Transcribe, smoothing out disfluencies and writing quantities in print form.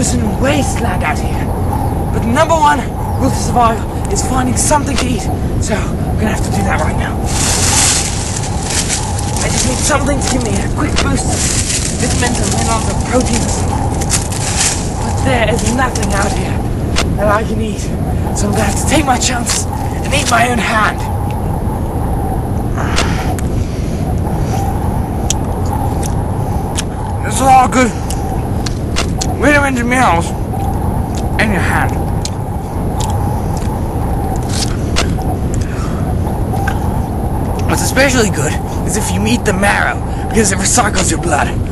frozen wasteland out here. But number one rule to survival is finding something to eat. So, I'm gonna have to do that right now. I just need something to give me a quick boost of vitamins and minerals and proteins. But there is nothing out here that I can eat. So I'm gonna have to take my chance and eat my own hand. It's all good vitamins and minerals in your hand. What's especially good is if you eat the marrow, because it recycles your blood.